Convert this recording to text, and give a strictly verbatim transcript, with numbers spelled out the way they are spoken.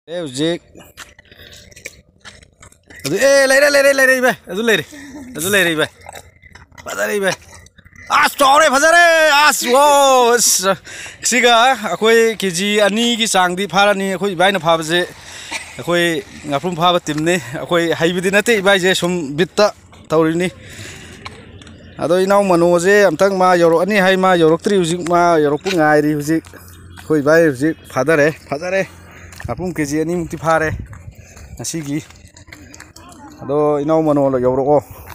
A hujik adu eh leire leire leire ibe adu leire adu leire ibe fazare ibe as tore fazare as wo siga akoi kg ani gi changdi pharani akoi bai na phabje akoi ngaprum phaba timne akoi haibidi nate bai je sum bitta tawrini ado inau mano je amtang ma yoro ani hai ma yorok tri hujik ma yorok pu ngai ri hujik akoi bai hujik fadare fadare apung kg ani mukti phare asigi ado inau mano lo yoro